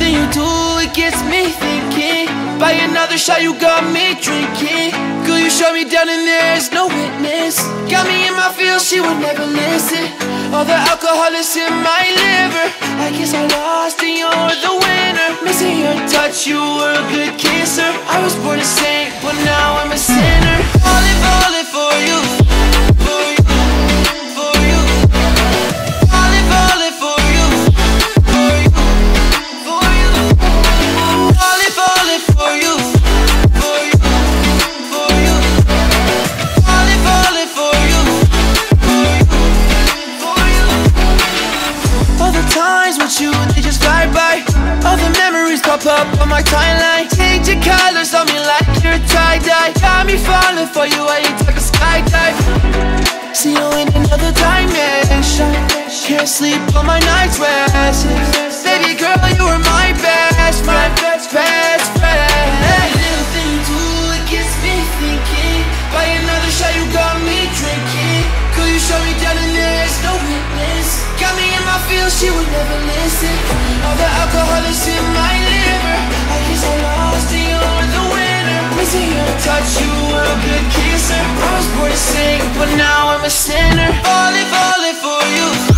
Everything you do, it gets me thinking. By another shot, you got me drinking. Girl, you shut me down and there's no witness. Got me in my feels, she would never listen. All the alcohol is in my liver. I guess I lost and you're the winner. Missing your touch, you were a good kisser. I was born a saint, but now I'm a sinner. Falling for you, for you, for you. Falling for you, for you, for you. Falling for you, for you, for you. Falling for you, for you, for you. All the times with you, they just fly by. All the memories pop up on my timeline. Change your colors on me like you're tie-dye. Got me falling for you, I ain't talking skydive. See you in another dimension. Can't sleep on my night's rest. Baby girl, you were my best friend, best friend. Every little thing you do, it gets me thinking. By another shot, you got me drinking. Girl, you shut me down and there's no witness. Got me in my feels, she would never listen. All the alcohol is in my liver. I guess I lost and you're the winner. Missing your touch, you were a good kisser. I was born to sing, but now I'm a sinner. Falling for you.